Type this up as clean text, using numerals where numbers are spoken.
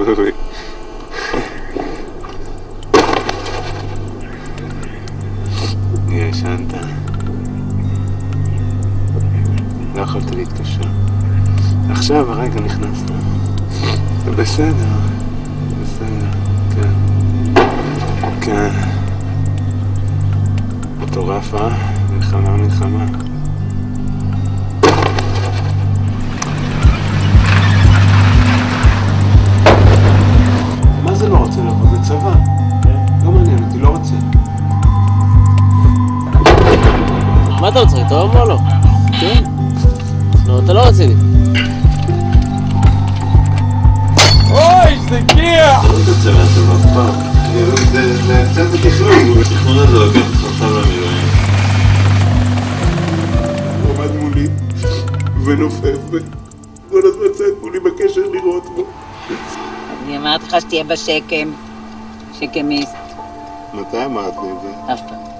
ישנת. לא יכולת להתקשר. עכשיו הרגע נכנסת. זה בסדר. בסדר, כן. כן. מטורף, מלחמה. מה זה לא רוצה לבוא? זה צבא. לא מעניין אותי, לא רוצה. מה אתה רוצה? טוב או לא? כן. לא, אתה לא רציני. אוי, זה גיח! לא תצא מהצבא אף פעם. זה קצת בתכנון. בתכנון הזה לוקח אותך עכשיו למילואים. הוא עמד מולי ונופף וכל הזמן צעקו לי בקשר לראות בו. אני אמרתי לך שתהיה בשקם, שקמיסט. מתי אמרת לי את זה? אף פעם.